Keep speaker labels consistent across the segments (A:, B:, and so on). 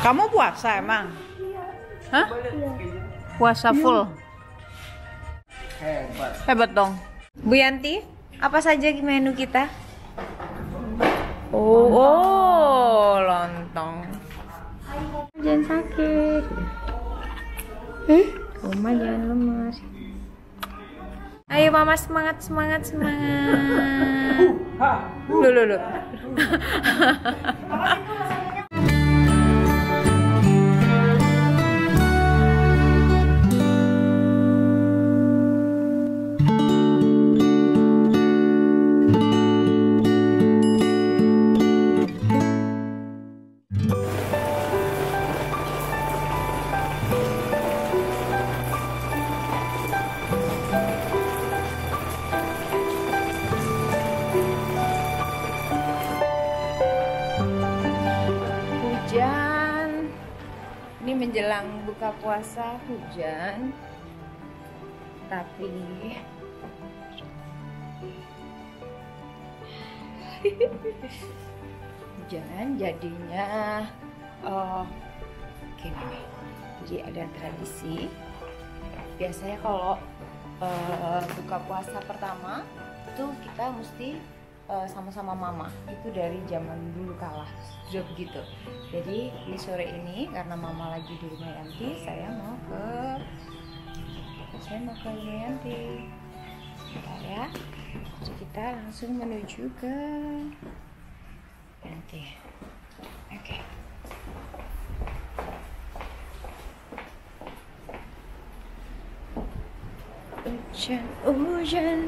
A: Kamu puasa emang? Hah? Puasa full? Hebat dong. Bu Yanti, apa saja menu kita? Oh, lontong. Jangan sakit. Mama jangan lemas. Ayo Mama semangat. Lu. Hujan. Ini menjelang buka puasa hujan. Tapi hujan jadinya gini nih. Jadi ada tradisi. Biasanya kalau buka puasa pertama itu kita mesti sama-sama mama, itu dari zaman dulu kalah sudah begitu. Jadi di sore ini karena mama lagi di rumah Yanti, saya mau ke rumah Yanti. Bentar ya. Jadi kita langsung menuju ke Yanti. Oke. Hujan.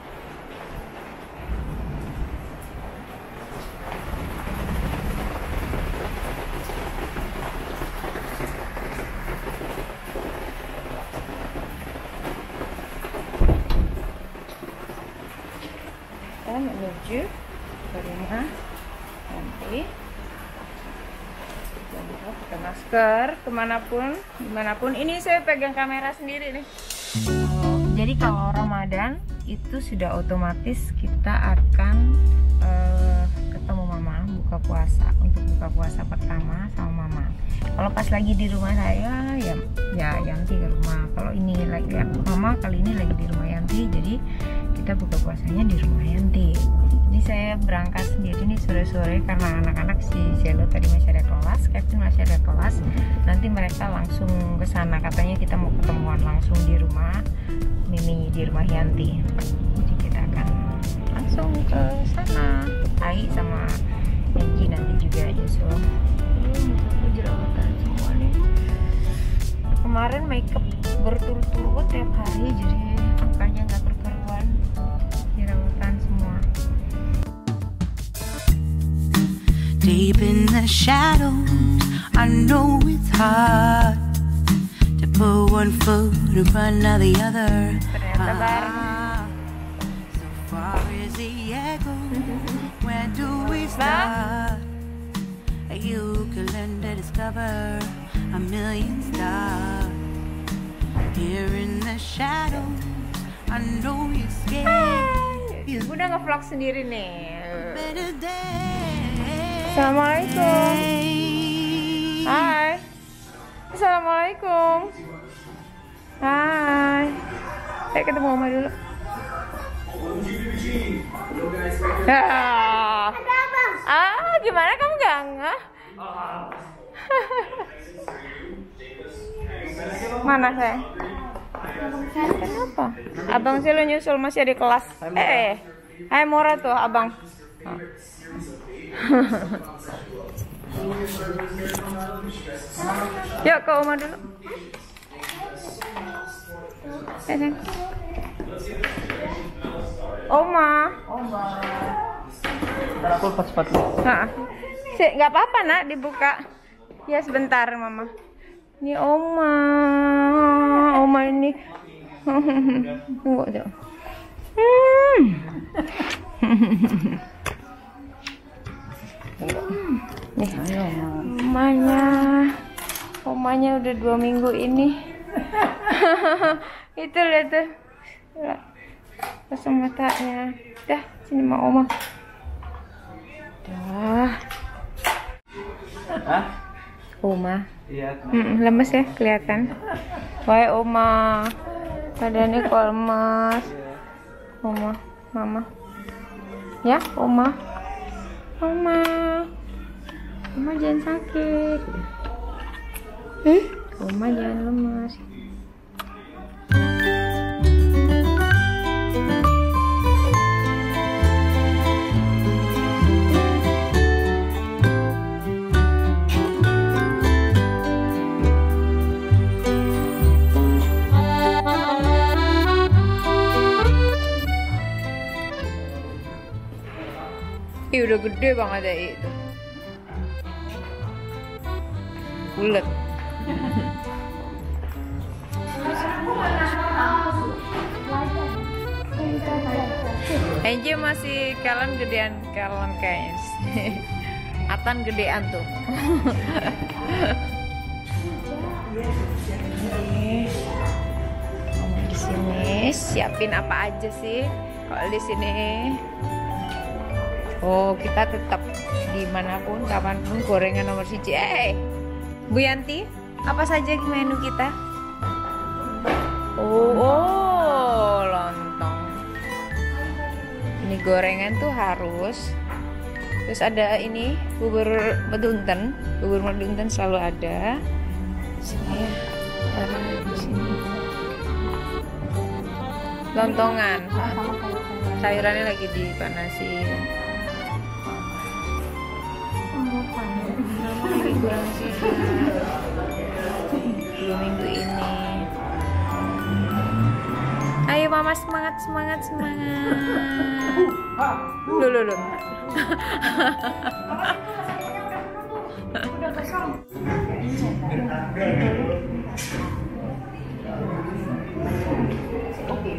A: Kita menuju ke rumah Yanti. Jangan lupa pakai masker dimanapun. Ini saya pegang kamera sendiri nih. Jadi kalau Ramadan itu sudah otomatis kita akan ketemu mama buka puasa, untuk buka puasa pertama sama mama. Kalau pas lagi di rumah saya ya Yanti ke rumah. Kalau ini lagi ya, mama kali ini lagi di rumah Yanti, jadi kita buka puasanya di rumah Yanti. Jadi saya berangkat sendiri nih sore-sore karena anak-anak si Zelo tadi masih ada kelas, Kevin masih ada kelas. Nanti mereka langsung ke sana, katanya kita mau ketemuan langsung di rumah Mimi, di rumah Yanti. Jadi kita akan langsung ke sana. Ai sama Yanti nanti juga nyusul. Mukaku jerawatan semua nih. Kemarin makeup berturut-turut tiap hari, jadi mukanya nggak berkaruan, jerawatan semua.
B: Deep in the shadows, I know it's hard to put one foot in front of the other.
A: Ternyata bareng.
B: So far is the echo. When do we start? You can learn to discover a million stars. Here in the shadows, I know you're scared.
A: Udah nge-vlog sendiri nih.
B: Better day.
A: Assalamualaikum. Hai. Assalamualaikum. Hai. Ayo ketemu Mama dulu. Gimana kamu gak ngeh? Mana saya? Kenapa? Abang sih lo nyusul masih ada kelas. Hai Mora tuh abang. Yuk ke Oma dulu. Oma.
C: Aku pas sepatu.
A: Sih, nggak apa-apa nak dibuka. Ya sebentar mama. Ini Oma ini. Tunggu aja. Nih, omanya udah 2 minggu ini. Itu lihat tuh, pasang matanya. Dah, sini sama oma. Dah. Oma.
C: Iya.
A: Lemes ya kelihatan. Wah, Oma. Badannya kok lemes. Oma, Mama. Ya, Oma. Oma. Oma jangan sakit. Oma jangan lemes. Ih, udah gede banget ya itu. Bulet. Angel masih kalian gedean kalian kayaknya. Atan gedean tuh. Di sini siapin apa aja sih? Kalau di sini, oh kita tetap dimanapun, kapanpun gorengan nomor 1. Bu Yanti, apa saja menu kita? Oh, lontong. Ini gorengan tuh harus. Terus ada ini bubur medunten. Bubur medunten selalu ada. Sini ya. Di sini. Lontongan. Sayurannya lagi dipanasin. Kurang sih 2 minggu ini. Ayo Mama, semangat. Loh.
D: Udah kosong. Oke.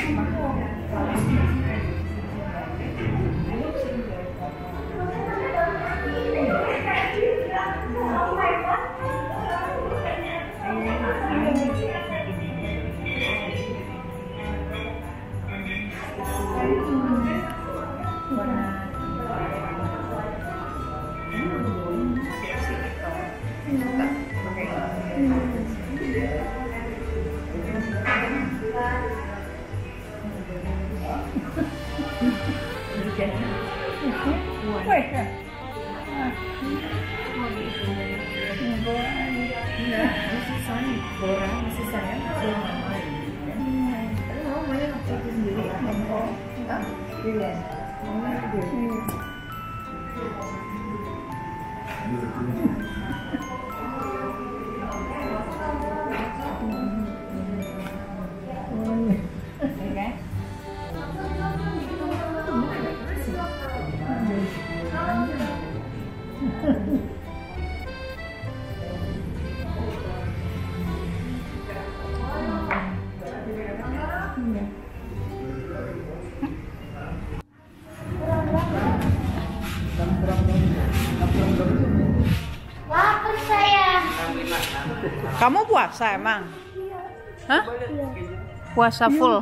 E: Lapar saya.
A: Kamu puasa emang? Hah? Puasa full?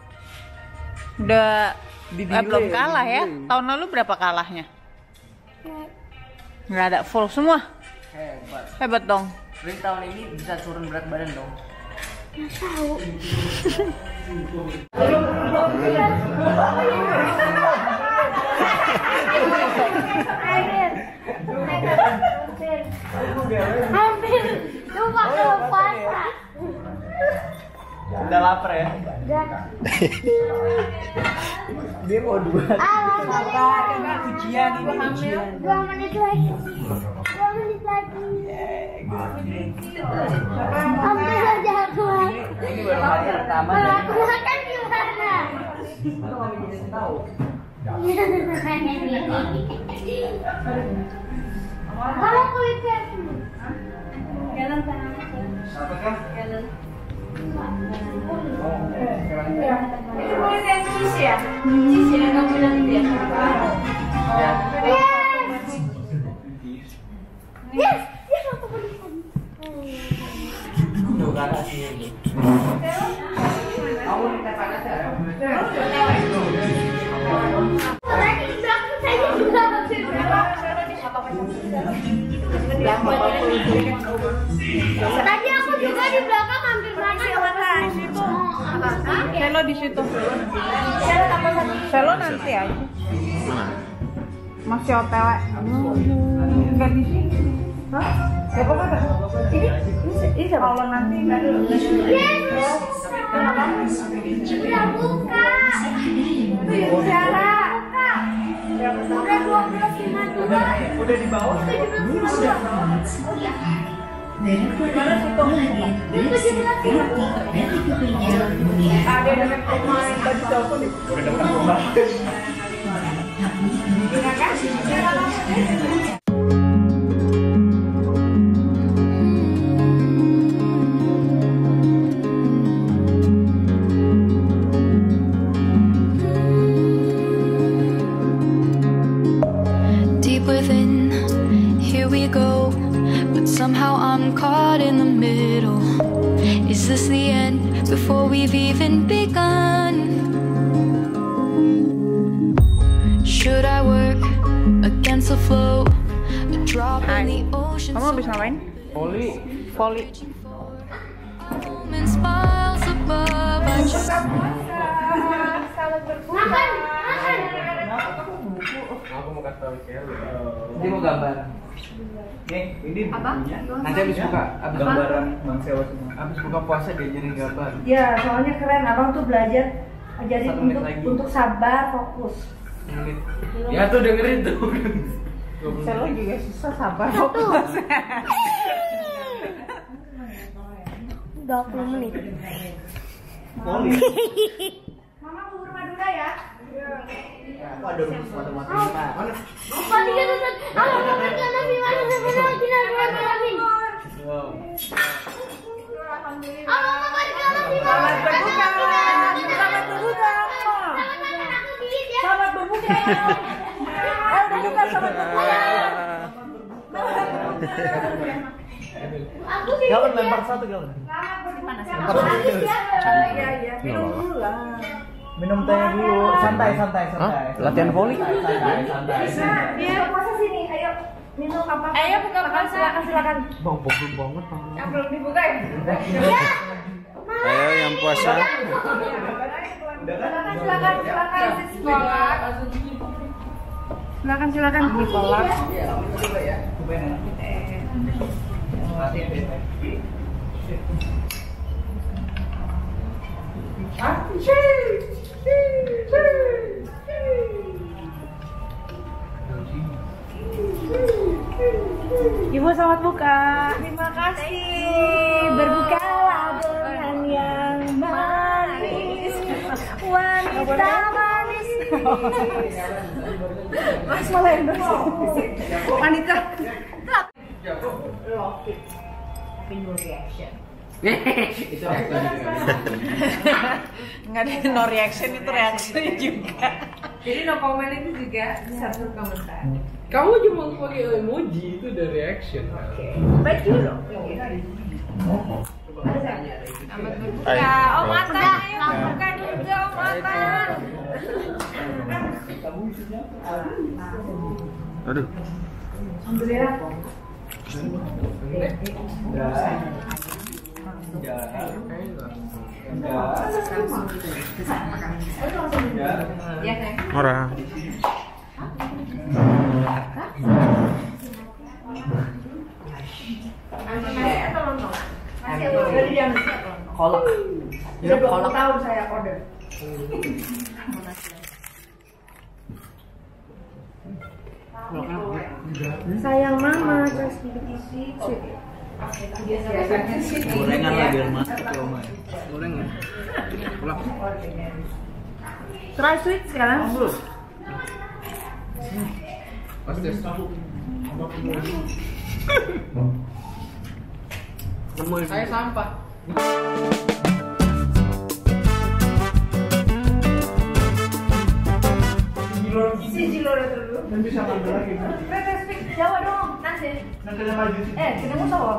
A: Udah belum kalah ya? Tahun lalu berapa kalahnya? Nggak ada, full semua? Hebat dong.
C: Berarti tahun ini bisa turun berat badan dong.
E: Tahu. Hampir. Coba kalau puasa.
C: Udah lapar ya?
E: Udah.
C: Dia mau 2.
E: Ujian
C: ini ujian.
E: 2 menit lagi. 2 menit lagi. Hampir saja aku.
C: Ini baru hari pertama.
E: Kalau aku makan gimana?
C: Tahu.
E: Kalau kulitnya jalan sana.
C: Apakah?
E: Jalan.
D: Itu boleh yang cheese ya? Cheese yang kamu bilang itu ya?
C: Ya.
E: Yes, yes aku berikan.
C: Udah kalah sih ini. Kamu minta panas ya?
E: Tadi belakang saya juga.
D: Lama
E: Tadi aku juga di belakang hampir banget.
A: Selo di situ. Selo nanti aja. Masih hotel. Enggak di sini. Hah? Ya pokoknya ini kalau nanti enggak dulu.
E: Yes. Udah buka. Itu Sarah. Udah 12.52.
C: Udah di bawah.
E: 17.52. Oh iya.
A: Gimana sih tuh? Ada dekat rumah yang tadi telepon di
C: Dekat rumah.
B: Deep within, here we go. But somehow I'm caught in the middle. Is this the end before we've even begun? Should I work against the flow? A drop in the ocean.
A: Kamu habis ngapain? Volley.
B: And smiles above. I just
E: Makan.
C: Aku mau kasih tahu Kelly. Dia mau gambar. Nih, ini bukunya. Nanti habis buka, habis gambaran Bang Sewa semua. Habis buka puasa diajarin gambar.
F: Ya, soalnya keren. Abang tuh belajar jadi
C: 1 menit lagi.
F: untuk sabar, fokus.
C: Menit. Ya tuh dengerin tuh.
A: Selo juga susah sabar fokus.
E: 20 menit.
C: Poli.
F: Mama bubur Madura ya.
C: Aku ada rumus matematika. Mana?
E: Apa dia tuh? Apa makan nasi mana sebenarnya tidak berani.
C: Wow.
E: Apa makan nasi mana?
A: Selamat berbuka. Selamat berbuka. Selamat berbuka. Ayo berbuka, selamat berbuka.
E: Aku sih.
C: Galon lempar satu galon.
A: Iya, minum dulu lah.
C: Minum teh dulu, santai.
G: Latihan volley?
C: Santai.
F: Biar puasa sini, ayo minum apa?
A: Ayo buka puasa.
F: Silakan.
C: Bang, bohong banget bang.
A: Yang belum dibuka ya?
G: Ayo yang puasa.
A: Silakan dikolak.
F: Ibu selamat buka. Terima kasih. Berbukalah dengan yang manis. Wanita manis. Mas malah yang wanita.
C: Itu
A: Nggak ada no reaction, itu reaksi juga. Jadi no comment itu juga satu komentar.
H: Kamu cuma pakai emoji itu udah reaction.
A: Baik dulu. Selamat berbuka. Oh mata, ayo buka juga oh mata.
G: Aduh. Ora.
C: kolak.
F: Udah 20 tahun saya order. Sayang mama, terus dikit-dikit.
C: Gorengan lah biar masuk ke rumah. Gorengan.
F: Try sweet sekarang.
H: Pasti saya sampah.
F: Si Jiloro dulu.
C: Dan bisa ngambil lagi.
F: Speak Jawa dong, nanti.
C: Nanti ada maju sih.
F: Ketemu sawah.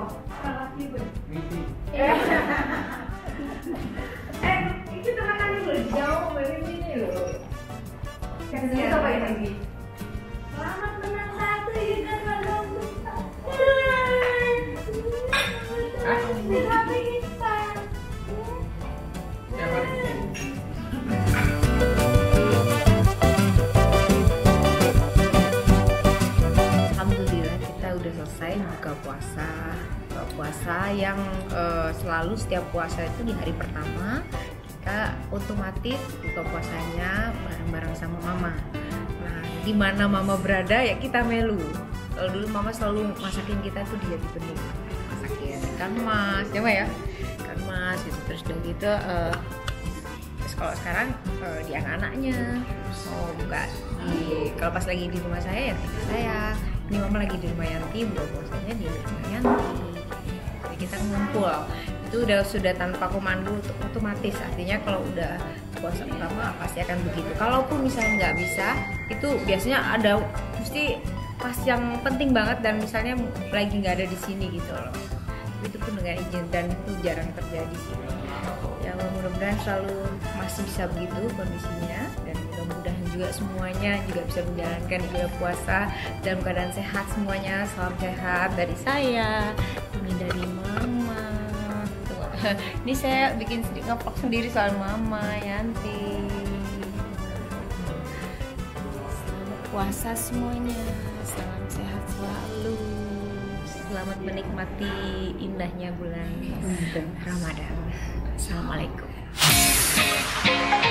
F: Itu teman dulu jauh dari sini loh. Ketemu apa ini? Selamat menang 1 juga kalau
A: puasa yang selalu setiap puasa itu di hari pertama kita otomatis buka puasanya bareng-bareng sama mama. Nah, di mana mama berada ya kita melu. Kalau dulu mama selalu masakin kita tuh dia di bening, masakin ikan mas, ya ikan mas gitu. Terus udah gitu terus kalau sekarang di anak-anaknya buka kalau pas lagi di rumah saya ya saya, ini mama lagi di rumah Yanti, buka puasanya di rumah Yanti. Jadi kita ngumpul itu sudah tanpa komando otomatis, artinya kalau udah puasa pertama pasti akan begitu. Kalaupun misalnya nggak bisa, itu biasanya ada mesti pas yang penting banget dan misalnya lagi nggak ada di sini gitu loh, itu pun dengan izin, dan itu jarang terjadi sih. Ya mudah-mudahan selalu masih bisa begitu kondisinya, dan mudah-mudahan juga semuanya juga bisa menjalankan ibadah puasa dalam keadaan sehat semuanya. Salam sehat dari saya, ini dari mama. Ini saya bikin sedikit ngevlog sendiri soal mama Yanti. Selamat puasa semuanya, salam sehat selalu, selamat menikmati indahnya bulan Ramadan. Assalamualaikum.